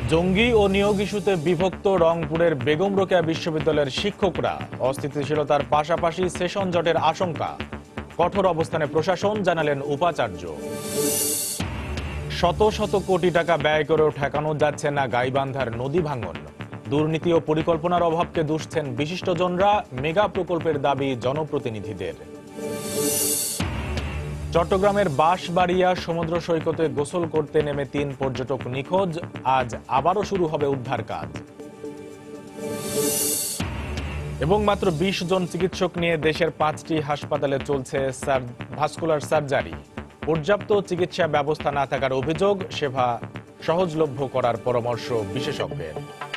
জঙ্গি ও নিয়োগ ইস্যুতে বিভক্ত রংপুরের বেগম রোকেয়া বিশ্ববিদ্যালয়ের শিক্ষকরা অস্থিতিশীলতার পাশাপাশি সেশন জটের আশঙ্কা। কঠোর অবস্থানে প্রশাসন, জানালেন উপাচার্য। শত শত কোটি টাকা ব্যয় করেও ঠেকানো যাচ্ছে না গাইবান্ধার নদী ভাঙন। দুর্নীতি ও পরিকল্পনার অভাবকে দুষছেন বিশিষ্টজনরা। মেগা প্রকল্পের দাবি জনপ্রতিনিধিদের। চট্টগ্রামের বাঁশবাড়িয়া সমুদ্র সৈকতে গোসল করতে নেমে ৩ পর্যটক নিখোঁজ। আজ আবারও শুরু হবে উদ্ধার কাজ। এবং মাত্র ২০ জন চিকিৎসক নিয়ে দেশের ৫টি হাসপাতালে চলছে ভাস্কুলার সার্জারি। পর্যাপ্ত চিকিৎসা ব্যবস্থা না থাকার অভিযোগ, সেবা সহজলভ্য করার পরামর্শ বিশেষজ্ঞের।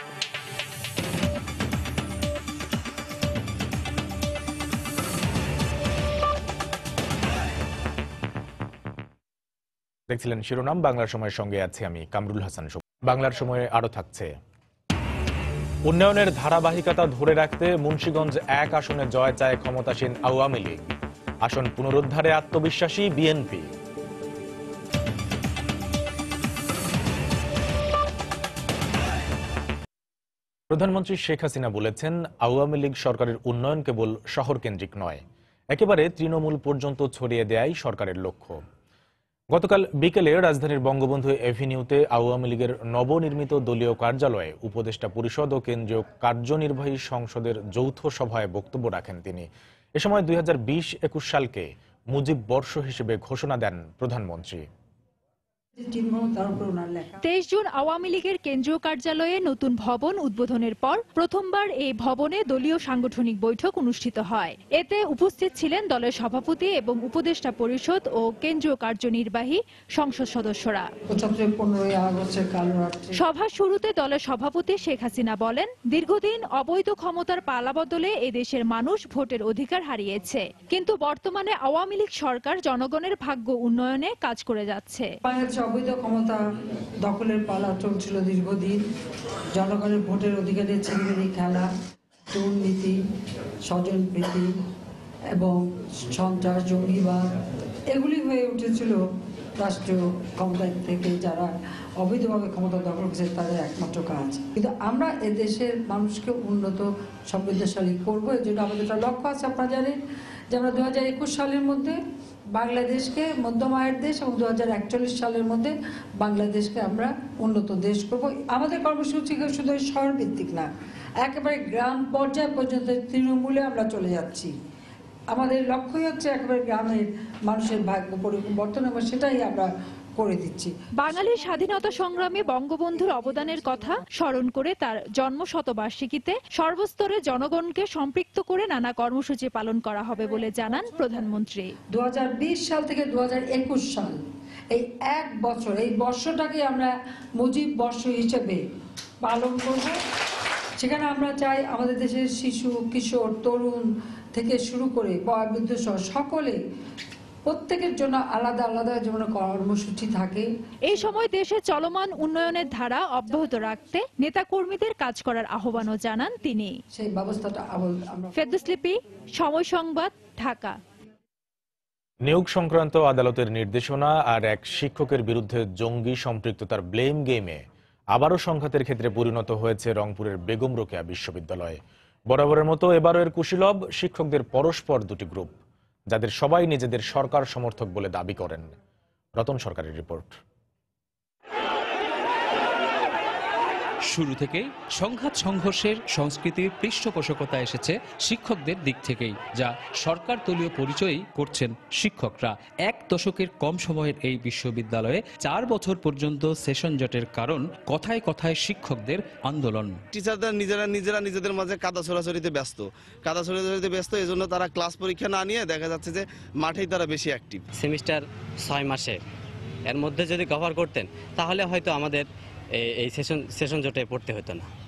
দেখছিলেন শিরোনাম। বাংলার সময়ের সঙ্গে আছি আমি কামরুল হাসান। বাংলার সময়ে আরো থাকছে, উন্নয়নের ধারাবাহিকতা ধরে রাখতে মুন্সিগঞ্জ ১ আসনে জয় চায় ক্ষমতাসীন আওয়ামী লীগ। আসন পুনরুদ্ধারে আত্মবিশ্বাসী বিএনপি। প্রধানমন্ত্রী শেখ হাসিনা বলেছেন, আওয়ামী লীগ সরকারের উন্নয়ন কেবল শহর কেন্দ্রিক নয়, একেবারে তৃণমূল পর্যন্ত ছড়িয়ে দেয়াই সরকারের লক্ষ্য। গতকাল বিকেলে রাজধানীর বঙ্গবন্ধু এভিনিউতে আওয়ামী লীগের নবনির্মিত দলীয় কার্যালয়ে উপদেষ্টা পরিষদ ও কেন্দ্রীয় কার্যনির্বাহী সংসদের যৌথ সভায় বক্তব্য রাখেন তিনি। এ সময় ২০২০-২১ সালকে মুজিব বর্ষ হিসেবে ঘোষণা দেন প্রধানমন্ত্রী। ২৩ জুন আওয়ামী লীগের কেন্দ্রীয় কার্যালয়ে নতুন ভবন উদ্বোধনের পর প্রথমবার এই ভবনে দলীয় সাংগঠনিক বৈঠক অনুষ্ঠিত হয়। এতে উপস্থিত ছিলেন দলের সভাপতি এবং উপদেষ্টা পরিষদ ও কেন্দ্রীয় কার্যনির্বাহী সংসদ সদস্যরা। সভার শুরুতে দলের সভাপতি শেখ হাসিনা বলেন, দীর্ঘদিন অবৈধ ক্ষমতার পালাবদলে এদেশের মানুষ ভোটের অধিকার হারিয়েছে, কিন্তু বর্তমানে আওয়ামী লীগ সরকার জনগণের ভাগ্য উন্নয়নে কাজ করে যাচ্ছে। অবৈধ ক্ষমতা দখলের পালা চলছিল দীর্ঘদিন। জনগণের ভোটের অধিকারের ছেলেমেয়ে খেলা, দুর্নীতি, স্বজনপ্রীতি এবং সন্ত্রাস, জঙ্গিবাদ এগুলি হয়ে উঠেছিল রাষ্ট্রীয় ক্ষমতা থেকে যারা অবৈধভাবে ক্ষমতা দখল করেছে তাদের একমাত্র কাজ। কিন্তু আমরা এদেশের মানুষকে উন্নত সমৃদ্ধশালী করবো, এর জন্য আমাদের একটা লক্ষ্য আছে। আপনারা জানেন যে আমরা ২০২১ সালের মধ্যে বাংলাদেশকে মধ্যম আয়ের দেশ এবং ২০৪১ সালের মধ্যে বাংলাদেশকে আমরা উন্নত দেশ করব। আমাদের কর্মসূচি শুধু শহর ভিত্তিক না, একেবারে গ্রাম পর্যায় পর্যন্ত তৃণমূলে আমরা চলে যাচ্ছি। আমাদের লক্ষ্যই হচ্ছে একেবারে গ্রামের মানুষের ভাগ্য পরিবর্তন, এবং সেটাই আমরা করে দিচ্ছি। বাঙালির স্বাধীনতা সংগ্রামে বঙ্গবন্ধুর অবদানের কথা স্মরণ করে তার জন্মশতবার্ষিকীতে সর্বস্তরে জনগণকে সম্পৃক্ত করে নানা কর্মসূচি পালন করা হবে বলে জানান প্রধানমন্ত্রী। ২০২০ সাল থেকে ২০২১ সাল এই ১ বছর, এই বর্ষটাকে আমরা মুজিব বর্ষ হিসেবে পালন করব। সেখানে আমরা চাই আমাদের দেশের শিশু, কিশোর, তরুণ থেকে শুরু করে বয়োবৃদ্ধ সহ সকলে, প্রত্যেকের জন্য আলাদা আলাদা যেমন কর্মসূচি থাকে। এই সময় দেশে চলমান উন্নয়নের ধারা অব্যাহত রাখতে নেতাকর্মীদের কাজ করার আহ্বানও জানান তিনি। সেই ব্যবস্থাটা ফেরদৌস লিপি, সময় সংবাদ, ঢাকা। নিয়োগ সংক্রান্ত আদালতের নির্দেশনা আর এক শিক্ষকের বিরুদ্ধে জঙ্গি সম্পৃক্ততার ব্লেম গেমে আবারও সংঘাতের ক্ষেত্রে পরিণত হয়েছে রংপুরের বেগম রোকেয়া বিশ্ববিদ্যালয়। বরাবরের মতো এবারও এর কুশীলব শিক্ষকদের পরস্পর দুটি গ্রুপ, যাদের সবাই নিজেদের সরকার সমর্থক বলে দাবি করেন। রতন সরকারের রিপোর্ট। শুরু থেকেই সংঘাত সংঘর্ষের সংস্কৃতির পৃষ্ঠপোষকতা এসেছে শিক্ষকদের দিক থেকেই, যা সরকার দলীয় পরিচয়ই করছেন শিক্ষকরা। ১ দশকের কম সময়ের এই বিশ্ববিদ্যালয়ে ৪ বছর পর্যন্ত সেশন জটের কারণ কথায় কথায় শিক্ষকদের আন্দোলন। টিচাররা নিজেরা নিজেদের মাঝে কাদা ছড়াছড়িতে ব্যস্ত, এজন্য তারা ক্লাস পরীক্ষা না নিয়ে দেখা যাচ্ছে যে মাঠেই তারা বেশি অ্যাক্টিভ। সেমিস্টার ৬ মাসে এর মধ্যে যদি কভার করতেন তাহলে হয়তো আমাদের এই সেশন জটে পড়তে হতো না।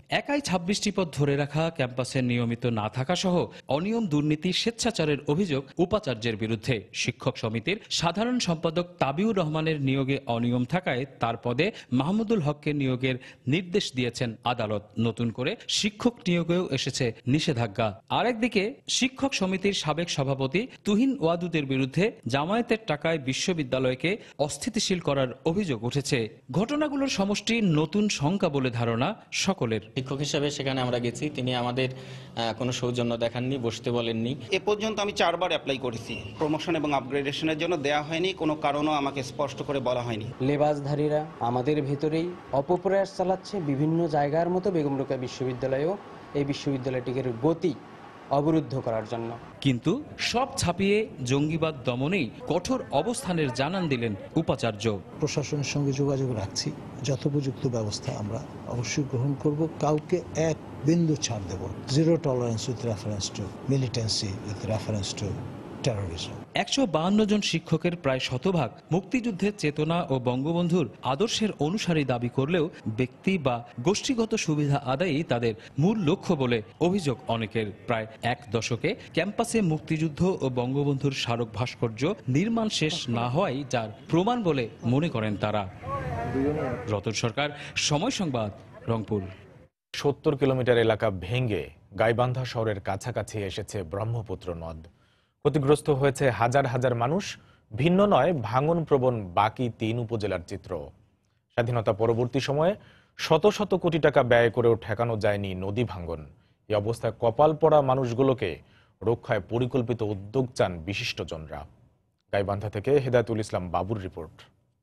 একাই 26টি পদ ধরে রাখা, ক্যাম্পাসে নিয়মিত না থাকা সহ অনিয়ম, দুর্নীতি, স্বেচ্ছাচারের অভিযোগ উপাচার্যের বিরুদ্ধে। শিক্ষক সমিতির সাধারণ সম্পাদক তাবিউর রহমানের নিয়োগে অনিয়ম থাকায় তার পদে মাহমুদুল হককে নিয়োগের নির্দেশ দিয়েছেন আদালত। নতুন করে শিক্ষক নিয়োগেও এসেছে নিষেধাজ্ঞা। আরেকদিকে শিক্ষক সমিতির সাবেক সভাপতি তুহিন ওয়াদুদের বিরুদ্ধে জামায়াতের টাকায় বিশ্ববিদ্যালয়কে অস্থিতিশীল করার অভিযোগ উঠেছে। ঘটনাগুলোর সমষ্টি নতুন শঙ্কা বলে ধারণা সকলের। শিক্ষক হিসেবে সেখানে আমরা গেছি, তিনি আমাদের কোনো সৌজন্য দেখাননি, বসতে বলেননি। এ পর্যন্ত আমি 4 বার অ্যাপ্লাই করেছি, প্রমোশন এবং আপগ্রেডেশনের জন্য দেয়া হয়নি, কোনো কারণও আমাকে স্পষ্ট করে বলা হয়নি। লেবাসধারীরা আমাদের ভেতরেই অপপ্রয়াস চালাচ্ছে। বিভিন্ন জায়গার মতো বেগম রোকেয়া বিশ্ববিদ্যালয়েও এই বিশ্ববিদ্যালয়টির গতি অবরুদ্ধ করার জন্য। কিন্তু সব ছাপিয়ে জঙ্গিবাদ দমনেই কঠোর অবস্থানের জানান দিলেন উপাচার্য। প্রশাসনের সঙ্গে যোগাযোগ রাখছি, যথোপযুক্ত ব্যবস্থা আমরা অবশ্যই গ্রহণ করব। কাউকে এক বিন্দু ছাড় দেব। Zero tolerance with reference to militancy, with reference to terrorism. 152 জন শিক্ষকের প্রায় শতভাগ মুক্তিযুদ্ধের চেতনা ও বঙ্গবন্ধুর আদর্শের অনুসারী দাবি করলেও ব্যক্তি বা গোষ্ঠীগত সুবিধা আদায়ই তাদের মূল লক্ষ্য বলে অভিযোগ অনেকের। প্রায় 1 দশকে ক্যাম্পাসে মুক্তিযুদ্ধ ও বঙ্গবন্ধুর স্মারক ভাস্কর্য নির্মাণ শেষ না হওয়াই যার প্রমাণ বলে মনে করেন তারা। রতন সরকার, সময় সংবাদ, রংপুর। 70 কিলোমিটার এলাকা ভেঙে গাইবান্ধা শহরের কাছাকাছি এসেছে ব্রহ্মপুত্র নদ। ক্ষতিগ্রস্ত হয়েছে হাজার হাজার মানুষ। ভিন্ন নয় ভাঙন প্রবণ বাকি 3 উপজেলার চিত্র। স্বাধীনতা পরবর্তী সময়ে শত শত কোটি টাকা ব্যয় করেও ঠেকানো যায়নি নদী ভাঙন। এই অবস্থায় কপাল পড়া মানুষগুলোকে রক্ষায় পরিকল্পিত উদ্যোগ চান বিশিষ্টজনরা। গাইবান্ধা থেকে হেদায়েতুল ইসলাম বাবুর রিপোর্ট।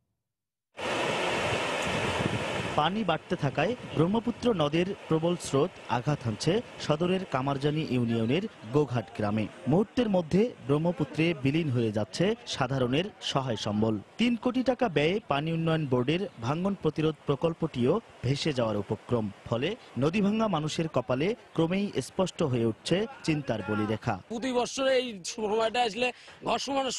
পানি বাড়তে থাকায় ব্রহ্মপুত্র নদের প্রবল স্রোত আঘাত হানছে সদরের কামারজানি ইউনিয়নের গোঘাট গ্রামে। মুহূর্তের মধ্যে ব্রহ্মপুত্রে বিলীন হয়ে যাচ্ছে সাধারণের সহায় সম্বল। 3 কোটি টাকা ব্যয়ে পানি উন্নয়ন বোর্ডের ভাঙন প্রতিরোধ প্রকল্পটিও ভেসে যাওয়ার উপক্রম। ফলে নদী ভাঙা মানুষের কপালে ক্রমেই স্পষ্ট হয়ে উঠছে চিন্তার বলিরেখা। প্রতি বছর এই সময়টা আসলে ঘর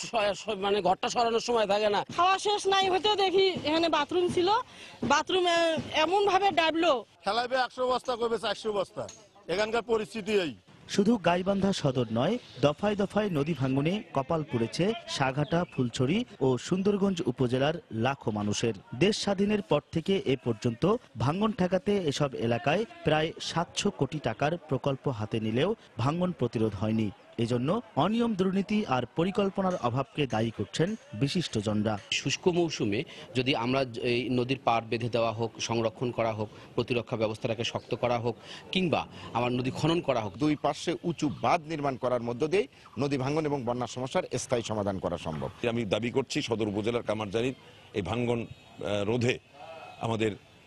মানে ঘরটা সরানোর সময় থাকে না। খাওয়া শেষ নাই হতে দেখি এখানে বাথরুম ছিল, বাথরুমে এমন ভাবে ডাবলো, খেলাইবে 100 বস্তা করবে 400 বস্তা। এখানকার পরিস্থিতি এই। শুধু গাইবান্ধা সদর নয়, দফায় দফায় নদী ভাঙনে কপাল পুড়েছে সাঘাটা, ফুলছড়ি ও সুন্দরগঞ্জ উপজেলার লাখো মানুষের। দেশ স্বাধীনের পর থেকে এ পর্যন্ত ভাঙন ঠেকাতে এসব এলাকায় প্রায় 700 কোটি টাকার প্রকল্প হাতে নিলেও ভাঙন প্রতিরোধ হয়নি। এজন্য অনিয়ম, দুর্নীতি আর পরিকল্পনার অভাবকে দায়ী করছেন বিশিষ্টজনরা। শুষ্ক মৌসুমে যদি আমরা এই নদীর পাড় বেঁধে দেওয়া হোক, সংরক্ষণ করা হোক, প্রতিরক্ষা ব্যবস্থাটাকে শক্ত করা হোক, কিংবা আমার নদী খনন করা হোক, 2 পার্শ্বে উঁচু বাঁধ নির্মাণ করার মধ্য দিয়ে নদী ভাঙ্গন এবং বন্যা সমস্যার স্থায়ী সমাধান করা সম্ভব। আমি দাবি করছি সদর উপজেলার কামারজানির এই ভাঙ্গন রোধে আমাদের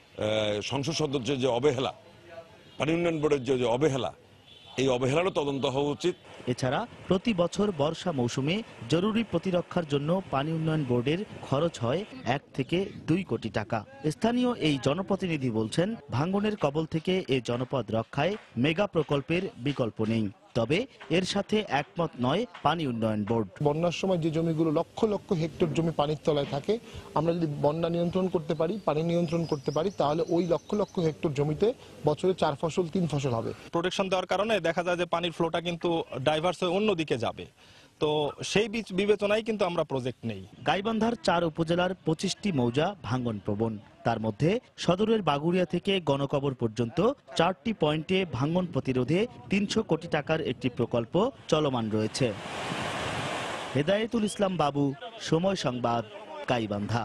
সংসদ সদস্যের যে অবহেলা, পানি উন্নয়ন বোর্ডের যে অবহেলা, এই অবহেলারও তদন্ত হওয়া উচিত। এছাড়া প্রতি বছর বর্ষা মৌসুমে জরুরি প্রতিরক্ষার জন্য পানি উন্নয়ন বোর্ডের খরচ হয় 1 থেকে 2 কোটি টাকা। স্থানীয় এই জনপ্রতিনিধি বলছেন, ভাঙনের কবল থেকে এ জনপদ রক্ষায় মেগা প্রকল্পের বিকল্প নেই। তবে এর সাথে একমত নয় পানি উন্নয়ন বোর্ড। বন্যার সময় যে জমিগুলো লক্ষ লক্ষ হেক্টর জমি পানির তলায় থাকে, আমরা যদি বন্যা নিয়ন্ত্রণ করতে পারি, পানি নিয়ন্ত্রণ করতে পারি, তাহলে ওই লক্ষ লক্ষ হেক্টর জমিতে বছরে 4 ফসল 3 ফসল হবে। প্রোটেকশন দেওয়ার কারণে দেখা যায় যে পানির ফ্লোটা কিন্তু ডাইভার্স হয়ে অন্যদিকে যাবে। তো সেই বিবেচনায় কিন্তু আমরা প্রজেক্ট নেই। গাইবান্ধার 4 উপজেলার 25টি মৌজা ভাঙন প্রবণ। তার মধ্যে সদরের বাগুড়িয়া থেকে গণকবর পর্যন্ত 4টি পয়েন্টে ভাঙন প্রতিরোধে 300 কোটি টাকার একটি প্রকল্প চলমান রয়েছে। হেদায়েতুল ইসলাম বাবু, সময় সংবাদ, গাইবান্ধা।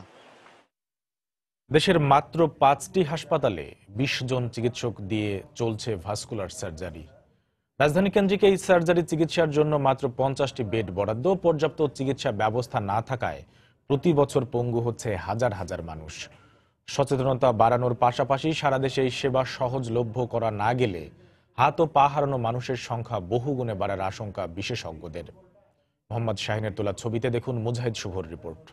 দেশের মাত্র 5টি হাসপাতালে 20 জন চিকিৎসক দিয়ে চলছে ভাস্কুলার সার্জারি। রাজধানী কেন্দ্রিক এই সার্জারি চিকিৎসার জন্য মাত্র 50টি বেড বরাদ্দ। পর্যাপ্ত চিকিৎসা ব্যবস্থা না থাকায় প্রতি বছর পঙ্গু হচ্ছে হাজার হাজার মানুষ। সচেতনতা বাড়ানোর পাশাপাশি সারা দেশে এই সেবা সহজলভ্য করা না গেলে হাত ও পা হারানো মানুষের সংখ্যা বহুগুণে বাড়ার আশঙ্কা বিশেষজ্ঞদের। মোহাম্মদ শাহিনের তোলা ছবিতে দেখুন মুজাহিদ শুভর রিপোর্ট।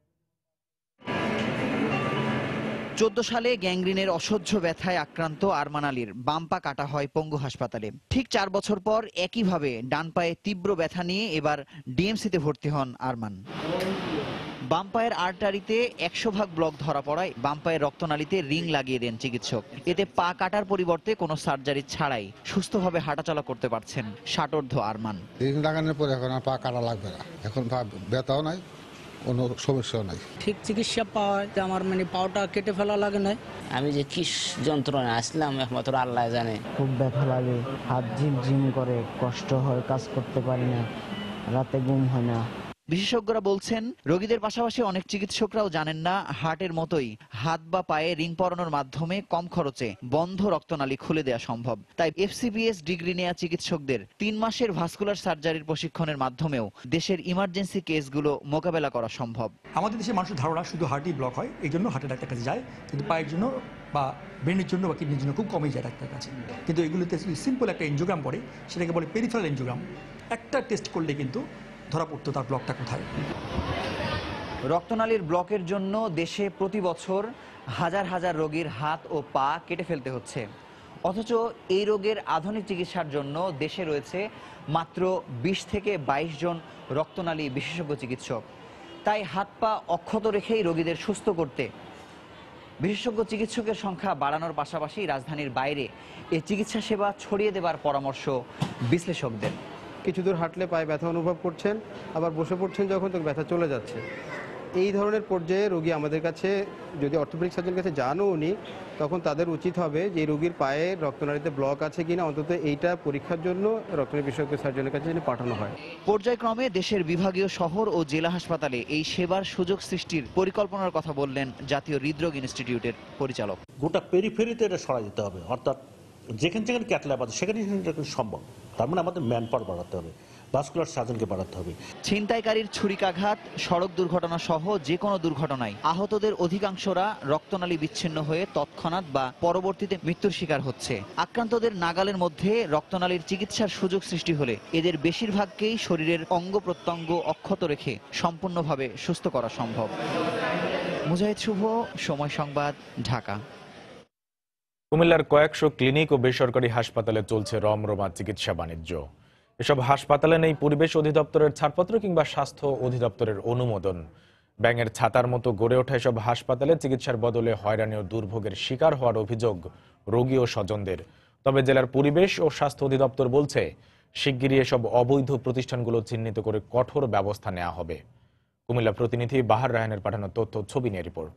14 সালে গ্যাংগ্রিনের অসহ্য ব্যথায় আক্রান্ত আরমান আলীর বাম পা কাটা হয় পঙ্গু হাসপাতালে। ঠিক 4 বছর পর একইভাবে ডান পায়ে তীব্র ব্যথা নিয়ে এবার ডিএমসিতে ভর্তি হন আরমান। বাম পায়ের আর্টারিতে 100% ব্লক ধরা পড়ায় বাম পায়ের রক্তনালীতে রিং লাগিয়ে দেন চিকিৎসক। এতে পা কাটার পরিবর্তে কোনো সার্জারি ছাড়াই সুস্থভাবে হাঁটাচলা করতে পারছেন ষাটোর্ধ্ব আরমান। রিং লাগানোর পরে এখন আর পা কাটা লাগবে না, এখন পা ব্যথাও নাই, কোনো সমস্যাও নাই। ঠিক চিকিৎসা পাওয়ায় আমার পাওটা কেটে ফেলা লাগে না। আমি যে কি যন্ত্রণা আসলাম একমাত্র আল্লাহ জানে। খুব ব্যথা লাগে, হাত ঝিমঝিম করে, কষ্ট হয়, কাজ করতে পারি না, রাতে ঘুম হয় না। বিশেষজ্ঞরা বলছেন রোগীদের পাশাপাশি অনেক চিকিৎসকরাও জানেন না হার্টের মতোই হাত বা পায়ে রিং পরানোর মাধ্যমে কম খরচে বন্ধ রক্তনালী খুলে দেওয়া সম্ভব। তাই FCPS ডিগ্রি নেওয়া চিকিৎসকদের 3 মাসের ভাস্কুলার সার্জারির প্রশিক্ষণের মাধ্যমেও দেশের ইমার্জেন্সি কেসগুলো মোকাবেলা করা সম্ভব। আমাদের দেশের মানুষের ধারণা শুধু হার্টই ব্লক হয়, এই জন্য হার্টের ডাক্তার কাছে যায়, কিন্তু পায়ের জন্য বা ব্রেনের জন্য বা কিডনির জন্য খুব কমই যায় ডাক্তার কাছে। কিন্তু এগুলোতে সিম্পল একটা এনজিওগ্রাম করে, সেটাকে বলে পেরিফেরাল এনজিওগ্রাম। একটা টেস্ট করলে কিন্তু ধরা পড়তো তার ব্লকটা কোথায়। রক্তনালীর ব্লকের জন্য দেশে প্রতি বছর হাজার হাজার রোগীর হাত ও পা কেটে ফেলতে হচ্ছে, অথচ এই রোগের আধুনিক চিকিৎসার জন্য দেশে রয়েছে মাত্র 20 থেকে 22 জন রক্তনালী বিশেষজ্ঞ চিকিৎসক। তাই হাত পা অক্ষত রেখেই রোগীদের সুস্থ করতে বিশেষজ্ঞ চিকিৎসকের সংখ্যা বাড়ানোর পাশাপাশি রাজধানীর বাইরে এই চিকিৎসা সেবা ছড়িয়ে দেবার পরামর্শ বিশ্লেষকদের। কিছু দূর হাঁটলে পায়ে ব্যথা অনুভব করছেন, আবার বসে পড়ছেন যখন তখন ব্যথা চলে যাচ্ছে। এই ধরনের পর্যায়ে রোগী আমাদের কাছে যদি অর্থোপেডিক সার্জনের কাছে যানও উনি, তখন তাদের উচিত হবে যে রোগীর পায়ে রক্তনালীতে ব্লক আছে কিনা অন্তত এইটা পরীক্ষার জন্য রক্তনালী বিশেষজ্ঞ সার্জনের কাছে পাঠানো হয়। পর্যায়ক্রমে দেশের বিভাগীয় শহর ও জেলা হাসপাতালে এই সেবার সুযোগ সৃষ্টির পরিকল্পনার কথা বললেন জাতীয় হৃদরোগ ইনস্টিটিউটের পরিচালক। গোটা পেরিফেরিতে এটা সরা যেতে হবে, অর্থাৎ যেখানে যেখানে ক্যাথল্যাব আছে সেখানে সম্ভব। তার মানে আমাদের ম্যান পাওয়ার বাড়াতে হবে, ভাস্কুলার সার্জনকে বাড়াতে হবে। ছিনতাইকারীর ছুরিকাঘাত, সড়ক দুর্ঘটনা সহ যে কোনো দুর্ঘটনায় আহতদের অধিকাংশরা রক্তনালী বিচ্ছিন্ন হয়ে তৎক্ষণাৎ বা পরবর্তীতে মৃত্যুর শিকার হচ্ছে। আক্রান্তদের নাগালের মধ্যে রক্তনালীর চিকিৎসার সুযোগ সৃষ্টি হলে এদের বেশিরভাগকেই শরীরের অঙ্গ প্রত্যঙ্গ অক্ষত রেখে সম্পূর্ণভাবে সুস্থ করা সম্ভব। মুজাহিদ শুভ, সময় সংবাদ, ঢাকা। কুমিল্লার কয়েকশো ক্লিনিক ও বেসরকারি হাসপাতালে চলছে রমরমা চিকিৎসা বাণিজ্য। এসব হাসপাতালে নেই পরিবেশ অধিদপ্তরের ছাড়পত্র কিংবা স্বাস্থ্য অধিদপ্তরের অনুমোদন। ব্যাঙের ছাতার মতো গড়ে ওঠা এসব হাসপাতালে চিকিৎসার বদলে হয়রানি ও দুর্ভোগের শিকার হওয়ার অভিযোগ রোগী ও স্বজনদের। তবে জেলার পরিবেশ ও স্বাস্থ্য অধিদপ্তর বলছে শিগগিরই এসব অবৈধ প্রতিষ্ঠানগুলো চিহ্নিত করে কঠোর ব্যবস্থা নেওয়া হবে। কুমিল্লা প্রতিনিধি বাহার রায়হানের পাঠানো তথ্য ছবি নিয়ে রিপোর্ট।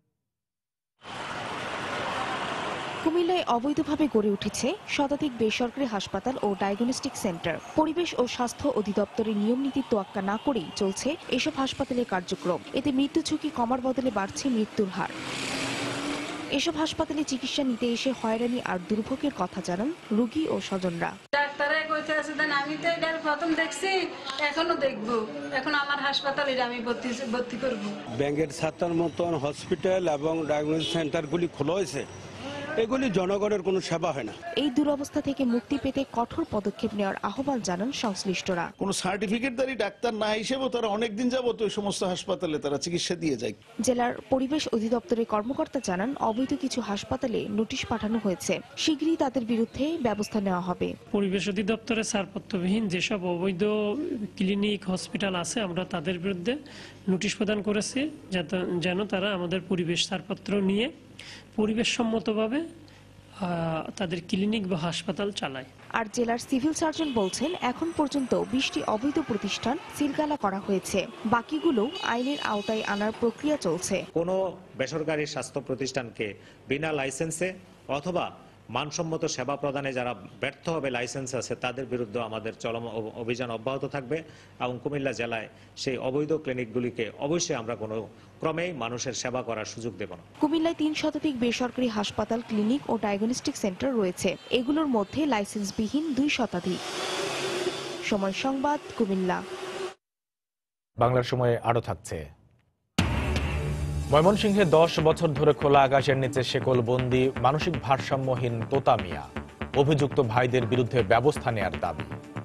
কুমিল্লায় অবৈধভাবে গড়ে উঠেছে শতাধিক বেসরকারি হাসপাতাল ও ডায়াগনস্টিক সেন্টার। পরিবেশ ও স্বাস্থ্য অধিদপ্তরের নিয়ম নীতির তোয়াক্কা না করেই চলছে এসব হাসপাতালের কার্যক্রম। এতে মৃত্যু ঝুঁকি কমার বদলে বাড়ছে মৃত্যুর হার। এসব হাসপাতালে চিকিৎসা নিতে এসে হয়রানি আর দুর্ভোগের কথা জানান রোগী ও স্বজনরা। ডাক্তারে কইতে আছে দেন, আমি তো এটা প্রথম দেখছি, এখনো দেখবো, এখন আমার হাসপাতালে আমি ভর্তি করব। ব্যাংকের ছাতার মতন হসপিটাল এবং ডায়াগনস্টিক সেন্টারগুলি খোলা হয়েছে, এগুলি জনগণের কোনো সেবা হয় না। এই দুরবস্থা থেকে মুক্তি পেতে কঠোর পদক্ষেপ নেওয়ার আহ্বান জানান সংশ্লিষ্টরা। কোনো সার্টিফিকেটধারী ডাক্তার না হিসেবেও তারা অনেকদিন যাবত ওই সমস্ত হাসপাতালে তারা চিকিৎসা দিয়ে যায়। জেলার পরিবেশ অধিদপ্তরের কর্মকর্তা জানান অবৈধ কিছু হাসপাতালে নোটিশ পাঠানো হয়েছে, শীঘ্রই তাদের বিরুদ্ধে ব্যবস্থা নেওয়া হবে। পরিবেশ অধিদপ্তরের ছাড়পত্রবিহীন যেসব অবৈধ ক্লিনিক হসপিটাল আছে আমরা তাদের বিরুদ্ধে নোটিশ প্রদান করেছি যেন তারা আমাদের পরিবেশ ছাড়পত্র নিয়ে পরিবেশ সম্মতভাবে তাদের ক্লিনিক বা হাসপাতাল চালায়। আর জেলার সিভিল সার্জন বলছেন এখন পর্যন্ত 20টি অবৈধ প্রতিষ্ঠান সিলগালা করা হয়েছে, বাকিগুলো আইনের আওতায় আনার প্রক্রিয়া চলছে। কোনো বেসরকারি স্বাস্থ্য প্রতিষ্ঠানকে বিনা লাইসেন্সে অথবা মানসম্মত সেবা প্রদানে যারা ব্যর্থ হবে লাইসেন্স আছে তাদের বিরুদ্ধে আমাদের চলমান অভিযান অব্যাহত থাকবে এবং কুমিল্লা জেলায় সেই অবৈধ ক্লিনিকগুলিকে অবশ্যই আমরা কোনো ক্রমেই মানুষের সেবা করার সুযোগ দেব না। কুমিল্লায় 3 শতাধিক বেসরকারি হাসপাতাল, ক্লিনিক ও ডায়াগনস্টিক সেন্টার রয়েছে, এগুলোর মধ্যে লাইসেন্সবিহীন 2 শতাধিক। সময় সংবাদ, কুমিল্লা। বাংলার সময়ে আরো থাকছে। ময়মনসিংহে 10 বছর ধরে খোলা আকাশের নিচে শেকলবন্দি মানসিক ভারসাম্যহীন তোতা মিয়া, অভিযুক্ত ভাইদের বিরুদ্ধে ব্যবস্থা নেয়ার দাবি।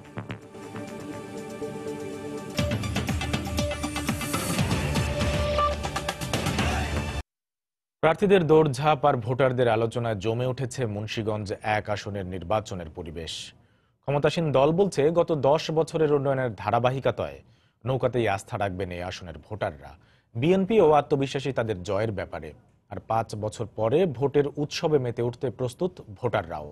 প্রার্থীদের দৌড়ঝাঁপ আর ভোটারদের আলোচনায় জমে উঠেছে মুন্সিগঞ্জ 1 আসনের নির্বাচনের পরিবেশ। ক্ষমতাসীন দল বলছে গত 10 বছরের উন্নয়নের ধারাবাহিকতায় নৌকাতেই আস্থা রাখবেন এই আসনের ভোটাররা। বিএনপিও আত্মবিশ্বাসী তাদের জয়ের ব্যাপারে। আর 5 বছর পরে ভোটের উৎসবে মেতে উঠতে প্রস্তুত ভোটাররাও।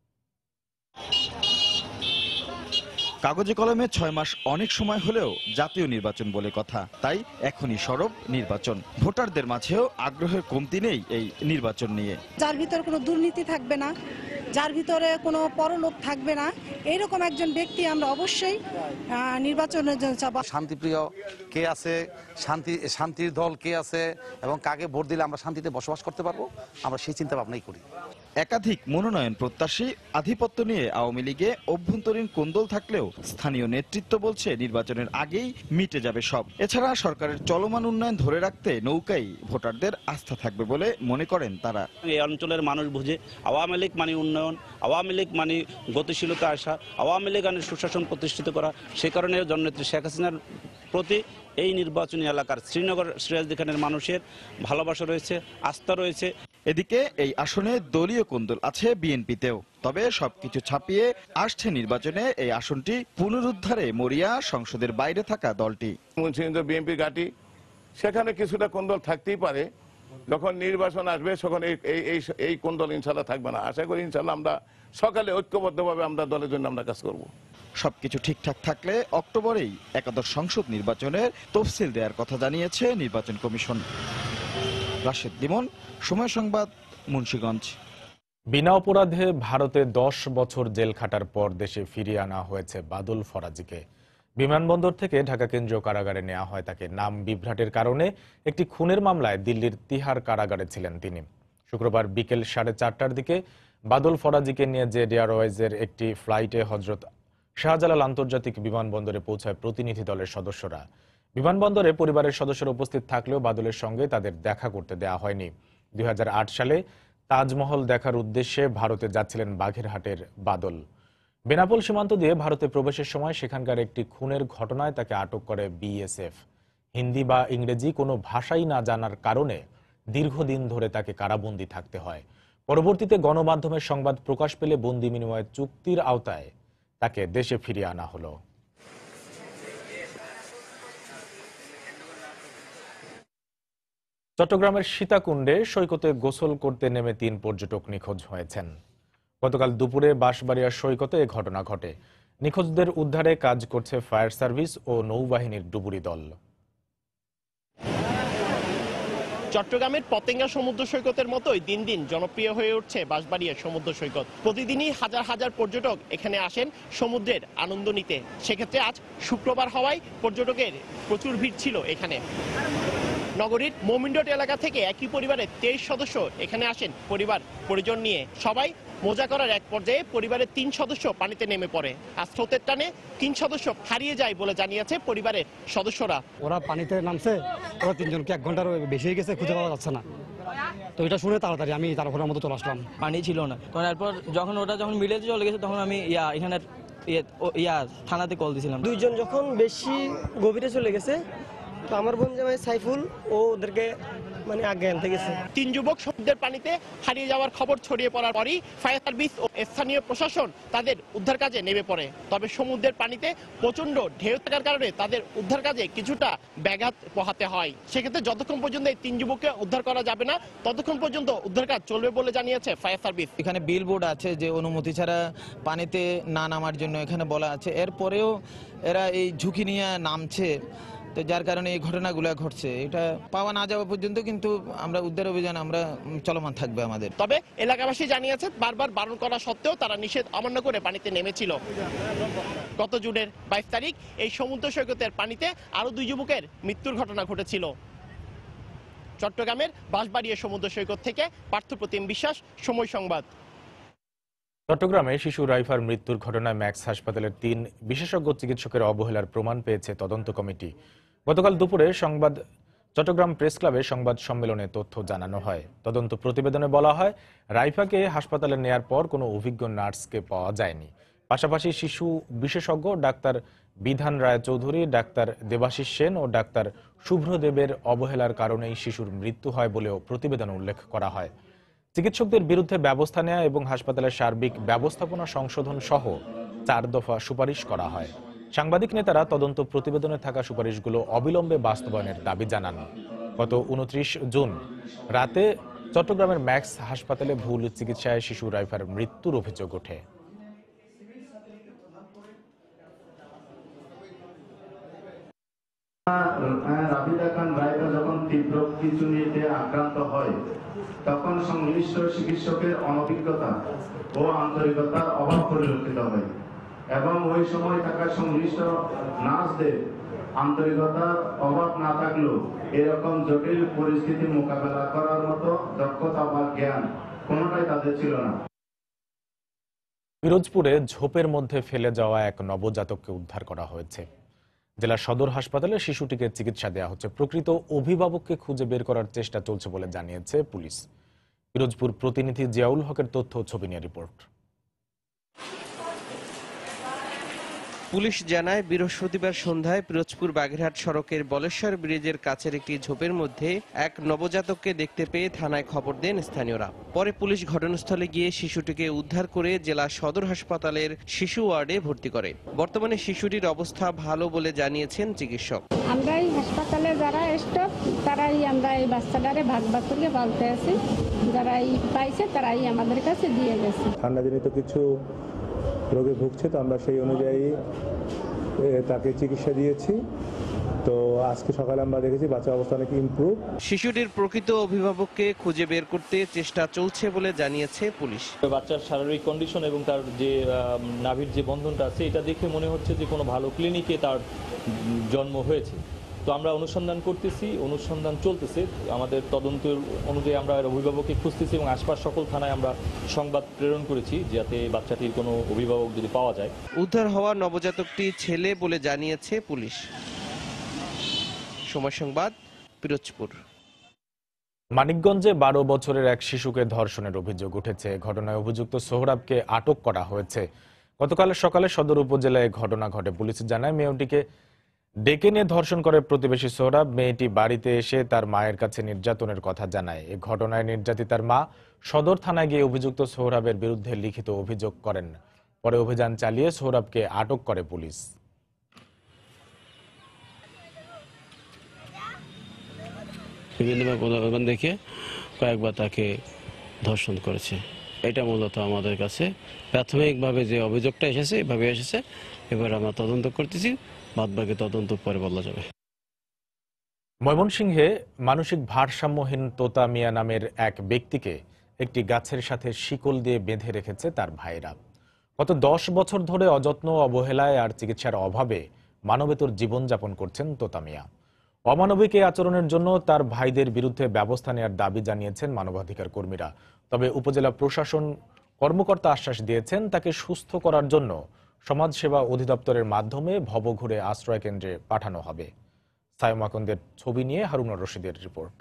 কাগজে কলমে 6 মাস অনেক সময় হলেও জাতীয় নির্বাচন বলে কথা, তাই এখনই সরব নির্বাচন। ভোটারদের মাঝেও আগ্রহের কমতি নেই এই নির্বাচন নিয়ে। যার ভিতরে কোনো দুর্নীতি থাকবে না, যার ভিতরে কোনো পরলোভ থাকবে না, এইরকম একজন ব্যক্তি আমরা অবশ্যই নির্বাচনের জন্য চাপ। শান্তিপ্রিয় কে আছে, শান্তির দল কে আছে এবং কাকে ভোট দিলে আমরা শান্তিতে বসবাস করতে পারবো, আমরা সেই চিন্তা ভাবনাই করি। একাধিক মনোনয়ন প্রত্যাশী, আধিপত্য নিয়ে আওয়ামী লীগে অভ্যন্তরীণ কোন্দল থাকলেও স্থানীয় নেতৃত্ব বলছে নির্বাচনের আগেই মিটে যাবে সব। এছাড়া সরকারের চলমান উন্নয়ন ধরে রাখতে নৌকাই ভোটারদের আস্থা থাকবে বলে মনে করেন তারা। এই অঞ্চলের মানুষ বুঝে আওয়ামী লীগ মানে উন্নয়ন, আওয়ামী লীগ মানে গতিশীলতা আসা, আওয়ামী লীগ মানে সুশাসন প্রতিষ্ঠিত করা। সে কারণে জননেত্রী শেখ হাসিনার প্রতি এই নির্বাচনী এলাকার শ্রীনগর সিরাজদি খানের মানুষের ভালোবাসা রয়েছে, আস্থা রয়েছে। এদিকে এই আসনে দলীয় কোন্দল আছে বিএনপিতেও। তবে সবকিছু ছাপিয়ে আসছে নির্বাচনে এই আসনটি পুনরুদ্ধারে মরিয়া সংসদের বাইরে থাকা দলটি। মুন্সিগঞ্জ বিএনপি ঘাঁটি, সেখানে কিছুটা কোন্দল থাকতেই পারে। যখন নির্বাচন আসবে তখন এই কোন্দল ইনশাল্লাহ থাকবে না। আশা করি ইনশাল্লাহ আমরা সকালে ঐক্যবদ্ধভাবে আমরা দলের জন্য আমরা কাজ করব। সবকিছু ঠিকঠাক থাকলে অক্টোবরেই একাদশ সংসদ নির্বাচনের তফসিল দেওয়ার কথা জানিয়েছে নির্বাচন কমিশন। রাশেদ লিমন, সময় সংবাদ, মুন্সিগঞ্জ। বিনা অপরাধে ভারতে 10 বছর জেল খাটার পর দেশে ফিরিয়ে আনা হয়েছে বাদল ফরাজীকে। বিমানবন্দর থেকে ঢাকা কেন্দ্রীয় কারাগারে নেওয়া হয় তাকে। নাম বিভ্রাটের কারণে একটি খুনের মামলায় দিল্লির তিহার কারাগারে ছিলেন তিনি। শুক্রবার বিকেল 4:30টার দিকে বাদল ফরাজীকে নিয়ে জেড এয়ারওয়েজের একটি ফ্লাইটে হজরত শাহজালাল আন্তর্জাতিক বিমানবন্দরে পৌঁছায় প্রতিনিধি দলের সদস্যরা। বিমানবন্দরে পরিবারের সদস্যরা উপস্থিত থাকলেও বাদলের সঙ্গে তাদের দেখা করতে দেওয়া হয়নি। 2008 সালে তাজমহল দেখার উদ্দেশ্যে ভারতে যাচ্ছিলেন বাগেরহাটের বাদল। বেনাপোল সীমান্ত দিয়ে ভারতে প্রবেশের সময় সেখানকার একটি খুনের ঘটনায় তাকে আটক করে বিএসএফ। হিন্দি বা ইংরেজি কোনো ভাষাই না জানার কারণে দীর্ঘদিন ধরে তাকে কারাবন্দী থাকতে হয়। পরবর্তীতে গণমাধ্যমের সংবাদ প্রকাশ পেলে বন্দি বিনিময় চুক্তির আওতায় তাকে দেশে ফিরিয়ে আনা হলো। চট্টগ্রামের সীতাকুণ্ডে সৈকতে গোসল করতে নেমে 3 পর্যটক নিখোঁজ হয়েছেন। গতকাল দুপুরে বাঁশবাড়িয়া সৈকতে এ ঘটনা ঘটে। নিখোঁজদের উদ্ধারে কাজ করছে ফায়ার সার্ভিস ও নৌবাহিনীর ডুবুরি দল। চট্টগ্রামের পতেঙ্গা সমুদ্র সৈকতের মতোই দিন দিন জনপ্রিয় হয়ে উঠছে বাঁশবাড়িয়া সমুদ্র সৈকত। প্রতিদিনই হাজার হাজার পর্যটক এখানে আসেন সমুদ্রের আনন্দ নিতে। সেক্ষেত্রে আজ শুক্রবার হওয়ায় পর্যটকের প্রচুর ভিড় ছিল এখানে। নগরীর মোমিনডট এলাকা থেকে একই পরিবারের 23 সদস্য এখানে আসেন পরিবার পরিজন নিয়ে। সবাই মজা করার এক পর্যায়ে পরিবারের 3 সদস্য পানিতে নেমে পড়ে। আর স্রোতের টানে 3 সদস্য হারিয়ে যায় বলে জানিয়েছে পরিবারের সদস্যরা। ওরা পানিতে নামছে, ওরা 3 জনকে 1 ঘন্টার বেশি হয়ে গেছে, খুঁজে পাওয়া যাচ্ছে না। তো এটা শুনে তাড়াতাড়ি আমি তাড়াহুড়োর মতো চলে আসলাম। পানি ছিল না, তো তারপর যখন মিলে চলে গেছে তখন আমি এখানে থানাতে কল দিয়েছিলাম। 2 জন যখন বেশি গভীরে চলে গেছে, তো আমার বোন জামাই সাইফুল ও ওদেরকে আগে আনতে গেছে। 3 যুবক সমুদ্রের পানিতে হারিয়ে যাওয়ার খবর ছড়িয়ে পড়ার পরই ফায়ার সার্ভিস ও স্থানীয় প্রশাসন তাদের উদ্ধার কাজে নেমে পড়ে। তবে সমুদ্রের পানিতে প্রচন্ড ঢেউ থাকার কারণে তাদের উদ্ধার কাজে কিছুটা ব্যাঘাত পোহাতে হয়। সেক্ষেত্রে যতক্ষণ পর্যন্ত এই 3 যুবককে উদ্ধার করা যাবে না, ততক্ষণ পর্যন্ত উদ্ধার কাজ চলবে বলে জানিয়েছে ফায়ার সার্ভিস। এখানে বিলবোর্ড আছে যে অনুমতি ছাড়া পানিতে না নামার জন্য এখানে বলা আছে। এরপরেও এরা এই ঝুঁকি নিয়ে নামছে, তো যার কারণে এই ঘটনাগুলো ঘটছে। এটা পাওয়া না যাওয়া পর্যন্ত কিন্তু আমরা উদ্ধার অভিযান আমরা চলমান থাকবে আমাদের। তবে এলাকাবাসী জানিয়েছে বারবার বারণ করা সত্ত্বেও তারা নিষেধ অমান্য করে পানিতে নেমেছিল। গত জুনের 22 তারিখ এই সমুদ্র সৈকতের পানিতে আরো 2 যুবকের মৃত্যুর ঘটনা ঘটেছিল। চট্টগ্রামের বাঁশবাড়িয়া সমুদ্র সৈকত থেকে পার্থপ্রতিম বিশ্বাস, সময় সংবাদ। চট্টগ্রামে শিশু রাইফার মৃত্যুর ঘটনায় ম্যাক্স হাসপাতালের 3 বিশেষজ্ঞ চিকিৎসকের অবহেলার প্রমাণ পেয়েছে তদন্ত কমিটি। গতকাল দুপুরে চট্টগ্রাম প্রেস ক্লাবে সংবাদ সম্মেলনে তথ্য জানানো হয়। তদন্ত প্রতিবেদনে বলা হয়, রাইফাকে হাসপাতালে নেয়ার পর কোনো অভিজ্ঞ নার্সকে পাওয়া যায়নি। পাশাপাশি শিশু বিশেষজ্ঞ ডাক্তার বিধান রায়চৌধুরী, ডাক্তার দেবাশিস সেন ও ডাক্তার শুভ্রদেবের অবহেলার কারণেই শিশুর মৃত্যু হয় বলেও প্রতিবেদনে উল্লেখ করা হয়। চিকিৎসকদের বিরুদ্ধে ব্যবস্থা নেওয়া এবং হাসপাতালের সার্বিক ব্যবস্থাপনা সংশোধন সহ 4 দফা সুপারিশ করা হয়। সাংবাদিক নেতারা তদন্ত প্রতিবেদনে থাকা সুপারিশগুলো অবিলম্বে বাস্তবায়নের দাবি জানান। গত 29 জুন রাতে চট্টগ্রামের ম্যাক্স হাসপাতালে ভুল চিকিৎসায় শিশু রাইফার মৃত্যুর অভিযোগ ওঠে। রাবিদা খান রাইফা যখন তীব্র খিঁচুনিতে আক্রান্ত হয় তখন সংশ্লিষ্ট চিকিৎসকের অনভিজ্ঞতা ও আন্তরিকতার অভাব পরিলক্ষিত হয় এবং ওই সময় থাকা সংশ্লিষ্ট নার্সদের আন্তরিকতার অভাব না থাকলেও এরকম জটিল পরিস্থিতি মোকাবেলা করার মতো দক্ষতা বা জ্ঞান কোনোটাই তাদের ছিল না। পিরোজপুরে ঝোপের মধ্যে ফেলে যাওয়া এক নবজাতককে উদ্ধার করা হয়েছে। জেলা সদর হাসপাতালে শিশুটিকে চিকিৎসা দেওয়া হচ্ছে। প্রকৃত অভিভাবককে খুঁজে বের করার চেষ্টা চলছে বলে জানিয়েছে পুলিশ। পিরোজপুর প্রতিনিধি জিয়াউল হকের তথ্য ও ছবি নিয়ে রিপোর্ট। পুলিশ জানায় বৃহস্পতিবার সন্ধ্যায় পিরোজপুর বাগেরহাট সড়কের বলেশ্বর ব্রিজের কাছের একটি ঝোপের মধ্যে এক নবজাতককে দেখতে পেয়ে থানায় খবর দেন স্থানীয়রা। পরে পুলিশ ঘটনাস্থলে গিয়ে শিশুটিকে উদ্ধার করে জেলা সদর হাসপাতালের শিশু ওয়ার্ডে ভর্তি করে। বর্তমানে শিশুটির অবস্থা ভালো বলে জানিয়েছেন চিকিৎসক। আমরা এই হাসপাতালে যারা স্টাফ তারাই আমরা এই বাচ্চাটারে ভাগ ভাগ করে পালতে আছি, যারাই পাইছে তারাই আমাদের কাছে দিয়ে গেছে। ঠান্ডাজনিত কিছু রোগে ভুগছে, তো আমরা সেই অনুযায়ী তাকে চিকিৎসা দিয়েছি। তো আজকে সকালে আমরা দেখেছি বাচ্চার অবস্থা অনেক ইমপ্রুভ। শিশুটির প্রকৃত অভিভাবককে খুঁজে বের করতে চেষ্টা চলছে বলে জানিয়েছে পুলিশ। বাচ্চার শারীরিক কন্ডিশন এবং তার যে নাভির যে বন্ধনটা আছে এটা দেখে মনে হচ্ছে যে কোনো ভালো ক্লিনিকে তার জন্ম হয়েছে। তো আমরা অনুসন্ধান করতেছি, অনুসন্ধান চলতেছে। আমাদের তদন্তের অনুযায়ী আমরা অভিভাবককে খুঁজতেছি এবং আশপাশ সকল থানায় আমরা সংবাদ প্রেরণ করেছি যাতে বাচ্চাটির কোনো অভিভাবক যদি পাওয়া যায়। উদ্ধার হওয়া নবজাতকটি ছেলে বলে জানিয়েছে পুলিশ। সময় সংবাদ, পিরোজপুর। মানিকগঞ্জে 12 বছরের এক শিশুকে ধর্ষণের অভিযোগ উঠেছে। ঘটনায় অভিযুক্ত সোহরাবকে আটক করা হয়েছে। গতকাল সকালে সদর উপজেলায় ঘটনা ঘটে। পুলিশ জানায় মেয়েটিকে ডেকে নিয়ে ধর্ষণ করে প্রতিবেশী সোহরাব। মেয়েটি বাড়িতে এসে তার মায়ের কাছে নির্যাতনের কথা জানায়। এ ঘটনায় নির্যাতিতার মা সদর থানায় গিয়ে অভিযুক্ত সোহরাবের বিরুদ্ধে লিখিত অভিযোগ করেন। পরে অভিযান চালিয়ে সোহরাবকে আটক করে পুলিশ। বিভিন্ন প্রলোভন দেখে কয়েকবার তাকে ধর্ষণ করেছে। এটা মূলত আমাদের কাছে প্রাথমিকভাবে যে অভিযোগটা এসেছে এভাবে এসেছে। এবার আমরা তদন্ত করতেছি, বাদবাকি তদন্ত পরে বলা যাবে। ময়মনসিংহে মানসিক ভারসাম্যহীন তোতা মিয়া নামের এক ব্যক্তিকে একটি গাছের সাথে শিকল দিয়ে বেঁধে রেখেছে তার ভাইরা। গত 10 বছর ধরে অযত্ন, অবহেলায় আর চিকিৎসার অভাবে মানবেতর জীবনযাপন করছেন তোতা মিয়া। অমানবিক এই আচরণের জন্য তার ভাইদের বিরুদ্ধে ব্যবস্থা নেওয়ার দাবি জানিয়েছেন মানবাধিকার কর্মীরা। তবে উপজেলা প্রশাসন কর্মকর্তা আশ্বাস দিয়েছেন তাকে সুস্থ করার জন্য সমাজসেবা অধিদপ্তরের মাধ্যমে ভবঘুরে আশ্রয় কেন্দ্রে পাঠানো হবে। সায়ম আকন্দের ছবি নিয়ে হারুনুর রশিদের রিপোর্ট।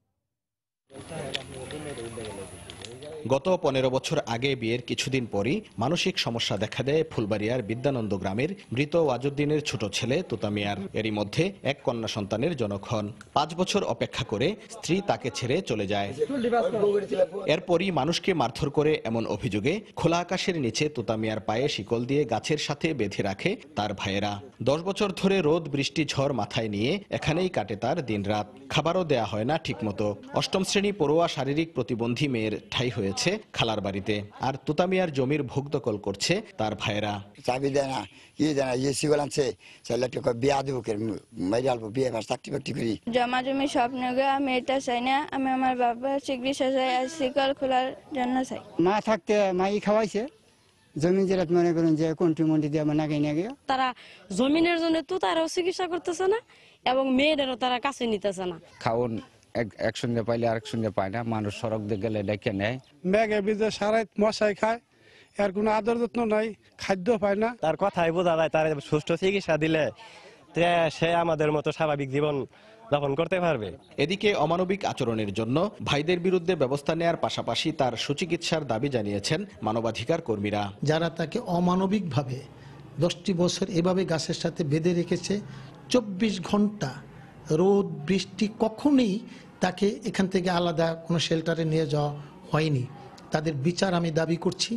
গত 15 বছর আগে বিয়ের কিছুদিন পরই মানসিক সমস্যা দেখা দেয় ফুলবাড়িয়ার বিদ্যানন্দ গ্রামের মৃত ওয়াজুদ্দিনের ছোট ছেলে তোতা মিয়ার। এরই মধ্যে এক কন্যা সন্তানের জনক হন। 5 বছর অপেক্ষা করে স্ত্রী তাকে ছেড়ে চলে যায়। এরপরই মানুষকে মারধর করে এমন অভিযোগে খোলা আকাশের নিচে তোতা মিয়ার পায়ে শিকল দিয়ে গাছের সাথে বেঁধে রাখে তার ভাইয়েরা। 10 বছর ধরে রোদ, বৃষ্টি, ঝড় মাথায় নিয়ে এখানেই কাটে তার দিনরাত। খাবারও দেয়া হয় না ঠিকমতো। 8ম শ্রেণী পড়ুয়া শারীরিক প্রতিবন্ধী মেয়ের ঠাঁই হয়েছে খালার বাড়িতে। আর তোতা মিয়ার জমির ভোগ দখল করছে তার ভাইয়েরা। চাবি দেয় না, ইয়ে দেয় না, ইয়ে শিকল আনছে, বিয়া দেবো বিয়ে চাকরি বাকরি করি। জমা জমি সব নেগে আমি এটা চাই না। আমি আমার বাবার চিকিৎসা চাই আর শিকল খোলার জন্য চাই। মা থাকতে মাই খাওয়াইছে, জমি জেলাত মনে করেন যে কন্ট্রি মন্ট্রি দিয়ে আমার নাগে নাগে। তারা জমিনের জন্য তো তারাও চিকিৎসা করতেছে না এবং মেয়েদেরও তারা কাছে নিতেছে না। খাওন এক সঙ্গে পাইলে আরেক সঙ্গে পায় না। মানুষ সড়ক দিয়ে গেলে ডেকে নেয়। মেঘে বিজে সারাই মশাই খায়, এর কোনো আদর যত্ন নাই, খাদ্য পায় না। তার কথাই বোঝা যায় তার সুষ্ঠু চিকিৎসা দিলে সে আমাদের মতো স্বাভাবিক জীবন যাপন করতে পারবে। এদিকে অমানবিক আচরণের জন্য ভাইদের বিরুদ্ধে ব্যবস্থা নেয়ার পাশাপাশি তার সুচিকিৎসার দাবি জানিয়েছেন মানবাধিকার কর্মীরা। যারা তাকে অমানবিকভাবে 10টি বছর এভাবে গাছের সাথে বেঁধে রেখেছে, 24 ঘন্টা রোদ বৃষ্টি, কখনোই তাকে এখান থেকে আলাদা কোনো শেল্টারে নিয়ে যাওয়া হয়নি। তাদের বিচার আমি দাবি করছি।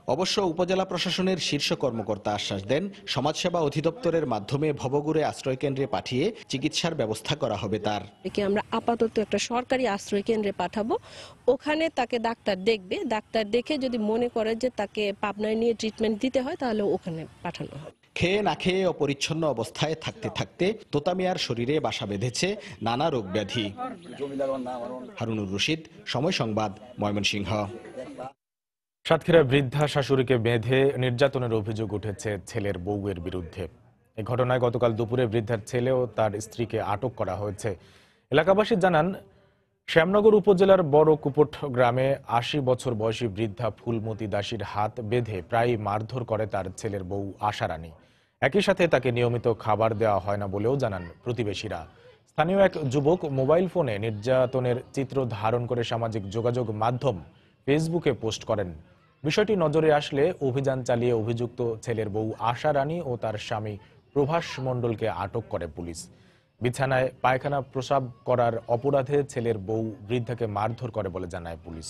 অবশ্য উপজেলা প্রশাসনের শীর্ষ কর্মকর্তা আশ্বাস দেন, সমাজসেবা অধিদপ্তরের মাধ্যমে ভবঘুরে আশ্রয় কেন্দ্রে পাঠিয়ে চিকিৎসার ব্যবস্থা করা হবে তার। আমরা আপাতত একটা সরকারি আশ্রয় কেন্দ্রে পাঠাবো, ওখানে তাকে ডাক্তার দেখবে, ডাক্তার দেখে যদি মনে করে যে তাকে পাবনায় নিয়ে ট্রিটমেন্ট দিতে হয় তাহলে ওখানে পাঠানো হবে। খেয়ে না খেয়ে অপরিচ্ছন্ন অবস্থায় থাকতে থাকতে তোতা মিয়ার শরীরে বাসা বেঁধেছে নানা রোগ ব্যাধি। হারুনুর রশিদ, সময় সংবাদ, ময়মনসিংহ। সাতক্ষীরায় বৃদ্ধা শাশুড়িকে বেঁধে নির্যাতনের অভিযোগ উঠেছে ছেলের বউয়ের বিরুদ্ধে। এই ঘটনায় গতকাল দুপুরে বৃদ্ধার ছেলে ও তার স্ত্রীকে আটক করা হয়েছে। এলাকাবাসী জানান, শ্যামনগর উপজেলার বড় কুপট গ্রামে ৮০ বছর বয়সী বৃদ্ধা ফুলমতি দাসীর হাত বেঁধে প্রায় মারধর করে তার ছেলের বউ আশারানী। একই সাথে তাকে নিয়মিত খাবার দেওয়া হয় না বলেও জানান প্রতিবেশীরা। স্থানীয় এক যুবক মোবাইল ফোনে নির্যাতনের চিত্র ধারণ করে সামাজিক যোগাযোগ মাধ্যম ফেসবুকে পোস্ট করেন। বিষয়টি নজরে আসলে অভিযান চালিয়ে অভিযুক্ত ছেলের বউ আশারানী ও তার স্বামী প্রভাস মণ্ডলকে আটক করে পুলিশ। বিছানায় পায়খানা প্রস্রাব করার অপরাধে ছেলের বউ বৃদ্ধাকে মারধর করে বলে জানায় পুলিশ।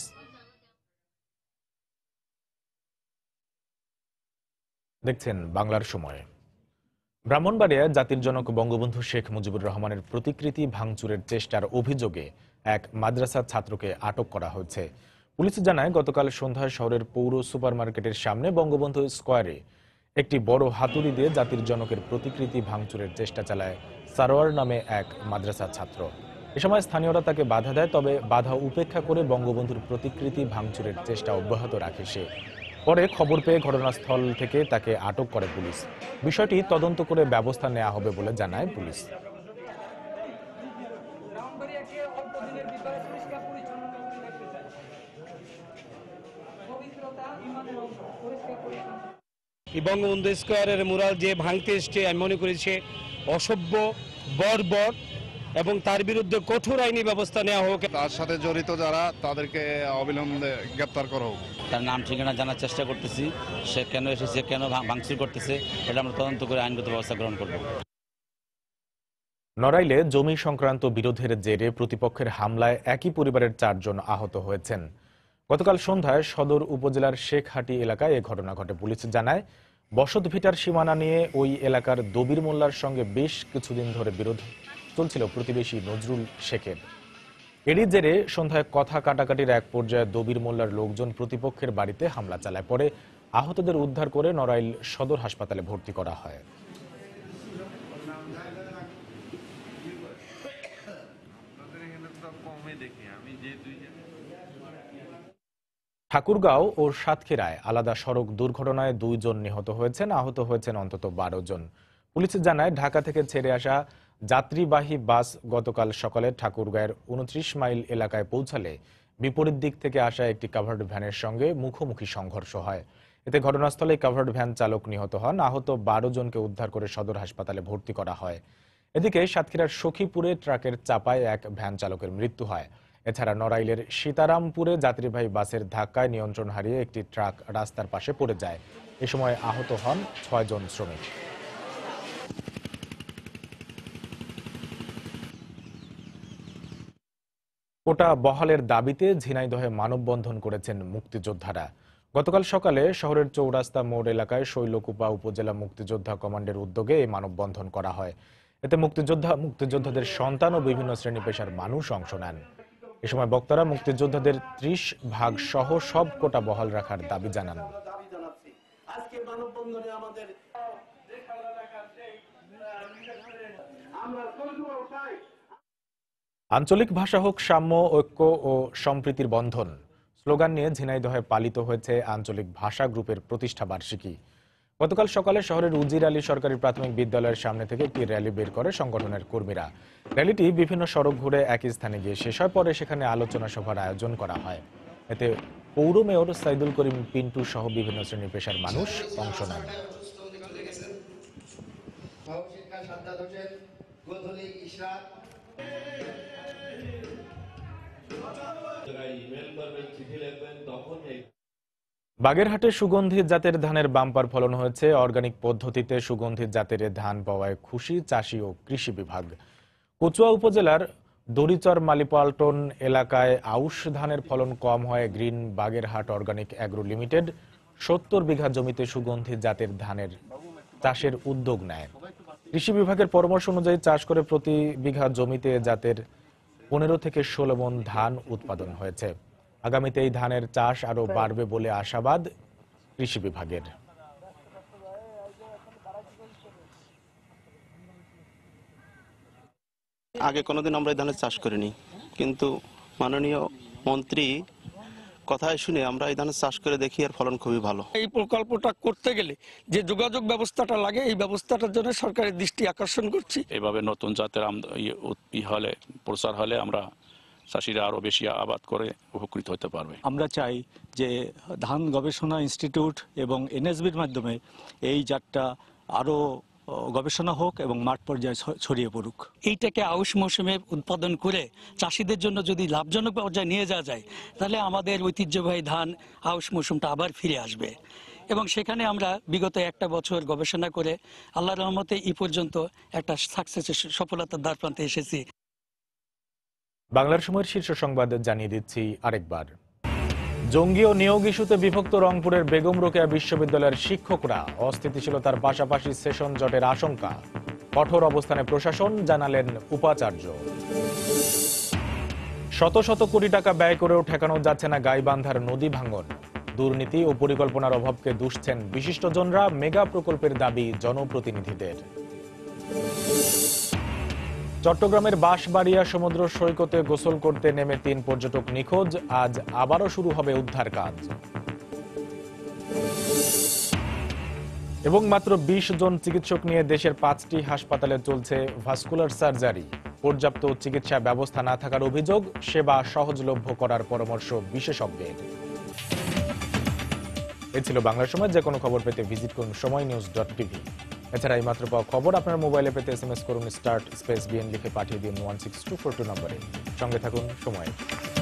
দেখছেন বাংলার সময়। ব্রাহ্মণবাড়িয়ায় জাতির জনক বঙ্গবন্ধু শেখ মুজিবুর রহমানের প্রতিকৃতি ভাঙচুরের চেষ্টার অভিযোগে এক মাদ্রাসার ছাত্রকে আটক করা হয়েছে। পুলিশ জানায়, গতকাল সন্ধ্যায় শহরের পৌর সুপারমার্কেটের সামনে বঙ্গবন্ধু স্কয়ারে একটি বড় হাতুড়ি দিয়ে জাতির জনকের প্রতিকৃতি ভাঙচুরের চেষ্টা চালায় সারোয়ার নামে এক মাদ্রাসার ছাত্র। এ সময় স্থানীয়রা তাকে বাধা দেয়, তবে বাধা উপেক্ষা করে বঙ্গবন্ধুর প্রতিকৃতি ভাঙচুরের চেষ্টা অব্যাহত রাখে সে। পরে খবর পেয়ে ঘটনাস্থল থেকে তাকে আটক করে পুলিশ। বিষয়টি তদন্ত করে ব্যবস্থা নেওয়া হবে বলে জানায় পুলিশ। বঙ্গবন্ধু স্কয়ারের মুরাল যে ভাঙতে এসছে, আমি মনে করি সে অসভ্য, বর্বর এবং তার বিরুদ্ধে কঠোর আইনি ব্যবস্থা নেওয়া হোক। তার সাথে জড়িত যারা, তাদেরকে অবিলম্বে গ্রেপ্তার করা হোক। তার নাম ঠিকানা জানার চেষ্টা করতেছি, সে কেন এসেছে, কেন ভাঙচুর করতেছে, এটা আমরা তদন্ত করে আইনগত ব্যবস্থা গ্রহণ করব। নড়াইলে জমি সংক্রান্ত বিরোধের জেরে প্রতিপক্ষের হামলায় একই পরিবারের ৪ জন আহত হয়েছেন। গতকাল সন্ধ্যায় সদর উপজেলার শেখহাটি এলাকায় এ ঘটনা ঘটে। পুলিশ জানায়, বসত ভিটার সীমানা নিয়ে ওই এলাকার দবির মোল্লার সঙ্গে বেশ কিছুদিন ধরে বিরোধ চলছিল প্রতিবেশী নজরুল শেখের। এরই জেরে সন্ধ্যায় কথা কাটাকাটির এক পর্যায়ে দবির মোল্লার লোকজন প্রতিপক্ষের বাড়িতে হামলা চালায়। পরে আহতদের উদ্ধার করে নড়াইল সদর হাসপাতালে ভর্তি করা হয়। ঠাকুরগাঁও ও সাতক্ষীরায় আলাদা সড়ক দুর্ঘটনায় 2 জন নিহত হয়েছেন, আহত হয়েছেন অন্তত 12 জন। পুলিশ জানায়, ঢাকা থেকে ছেড়ে আসা যাত্রীবাহী বাস গতকাল সকালে ঠাকুরগাঁয়ের 29 মাইল এলাকায় পৌঁছালে বিপরীত দিক থেকে আসা একটি কাভার্ড ভ্যানের সঙ্গে মুখোমুখি সংঘর্ষ হয়। এতে ঘটনাস্থলে কাভার্ড ভ্যান চালক নিহত হন। আহত 12 জনকে উদ্ধার করে সদর হাসপাতালে ভর্তি করা হয়। এদিকে সাতক্ষীরার সখীপুরে ট্রাকের চাপায় এক ভ্যান চালকের মৃত্যু হয়। এছাড়া নড়াইলের সীতারামপুরে যাত্রীবাহী বাসের ধাক্কায় নিয়ন্ত্রণ হারিয়ে একটি ট্রাক রাস্তার পাশে পড়ে যায়। এ সময় আহত হন 6 জন শ্রমিক। কোটা বহালের দাবিতে ঝিনাইদহে মানববন্ধন করেছেন মুক্তিযোদ্ধারা। গতকাল সকালে শহরের চৌরাস্তা মোড় এলাকায় শৈলকুপা উপজেলা মুক্তিযোদ্ধা কমান্ডের উদ্যোগে এই মানববন্ধন করা হয়। এতে মুক্তিযোদ্ধাদের সন্তান ও বিভিন্ন শ্রেণী পেশার মানুষ অংশ নেন। এ সময় বক্তারা মুক্তিযোদ্ধাদের 30% সহ সব কোটা বহাল রাখার দাবি জানান। আঞ্চলিক ভাষা হোক সাম্য, ঐক্য ও সম্প্রীতির বন্ধন স্লোগান নিয়ে ঝিনাইদহে পালিত হয়েছে আঞ্চলিক ভাষা গ্রুপের প্রতিষ্ঠা বার্ষিকী। গতকাল সকালে শহরের উজির আলী সরকারি প্রাথমিক বিদ্যালয়ের সামনে থেকে একটি র্যালি বের করে সংগঠনের কর্মীরা। র্যালিটি বিভিন্ন সড়ক ঘুরে একই স্থানে গিয়ে শেষ হয়। পরে সেখানে আলোচনা সভার আয়োজন করা হয়। এতে পৌর মেয়র সাইদুল করিম পিন্টু সহ বিভিন্ন শ্রেণী পেশার মানুষ অংশ নেন। বাগেরহাটে সুগন্ধি জাতের ধানের বাম্পার ফলন হয়েছে। অর্গানিক পদ্ধতিতে সুগন্ধি জাতের ধান পাওয়ায় খুশি চাষি ও কৃষি বিভাগ। কচুয়া উপজেলার দড়িচর মালিপালটন এলাকায় আউশ ধানের ফলন কম হয় green Bagerhat organic agro limited 70 বিঘা জমিতে সুগন্ধি জাতের ধানের চাষের উদ্যোগ নেয়। কৃষি বিভাগের পরামর্শ অনুযায়ী চাষ করে প্রতি বিঘা জমিতে জাতের 15 থেকে 16 মণ ধান উৎপাদন হয়েছে। আগামীতে এই ধানের চাষ আরো বাড়বে বলে আশাবাদ কৃষি বিভাগের। আগে কোনোদিন আমরা এই ধানের চাষ করিনি, কিন্তু মাননীয় মন্ত্রী কথায় শুনে আমরা এই ধানের চাষ করে দেখি, আর ফলন খুবই ভালো। এই প্রকল্পটা করতে গেলে যে যোগাযোগ ব্যবস্থাটা লাগে, এই ব্যবস্থাটার জন্য সরকারের দৃষ্টি আকর্ষণ করছি। এইভাবে নতুন জাতের হলে প্রচার হলে আমরা চাষিরা আরো বেশি আবাদ করে উপকৃত হতে পারবে। আমরা চাই যে ধান গবেষণা ইনস্টিটিউট এবং এনএসবির মাধ্যমে এই জাতটা আরো গবেষণা হোক এবং মাঠ পর্যায়ে ছড়িয়ে পড়ুক। এইটাকে আউশ মৌসুমে উৎপাদন করে চাষিদের জন্য যদি লাভজনক পর্যায়ে নিয়ে যাওয়া যায়, তাহলে আমাদের ঐতিহ্যবাহী ধান আউশ মৌসুমটা আবার ফিরে আসবে। এবং সেখানে আমরা বিগত একটা বছর গবেষণা করে আল্লাহর রহমতে এই পর্যন্ত একটা সাকসেসের সফলতার দ্বার প্রান্তে এসেছি। বাংলার সময়ের শীর্ষ সংবাদ জানিয়ে দিচ্ছি আরেকবার। জঙ্গি ও নিয়োগ ইস্যুতে বিভক্ত রংপুরের বেগম রোকেয়া বিশ্ববিদ্যালয়ের শিক্ষকরা অস্থিতিশীলতার পাশাপাশি সেশন জটের আশঙ্কা। কঠোর অবস্থানে প্রশাসন, জানালেন উপাচার্য। শত শত কোটি টাকা ব্যয় করেও ঠেকানো যাচ্ছে না গাইবান্ধার নদী ভাঙন। দুর্নীতি ও পরিকল্পনার অভাবকে দুষছেন বিশিষ্টজনরা। মেগা প্রকল্পের দাবি জনপ্রতিনিধিদের। চট্টগ্রামের বাঁশবাড়িয়া সমুদ্র সৈকতে গোসল করতে নেমে 3 পর্যটক নিখোঁজ। আজ আবারও শুরু হবে উদ্ধার কাজ। এবং মাত্র 20 জন চিকিৎসক নিয়ে দেশের 5টি হাসপাতালে চলছে ভাস্কুলার সার্জারি। পর্যাপ্ত চিকিৎসা ব্যবস্থা না থাকার অভিযোগ, সেবা সহজলভ্য করার পরামর্শ বিশেষজ্ঞের। এ ছিল বাংলার সময়। যে কোনো খবর পেতে ভিজিট করুন সময়নিউজ.tv। এছাড়া এই মাত্র পাওয়া খবর আপনার মোবাইলে পেতে SMS করুন *BN লিখে পাঠিয়ে দিন 16242 নম্বরে। সঙ্গে থাকুন সময়।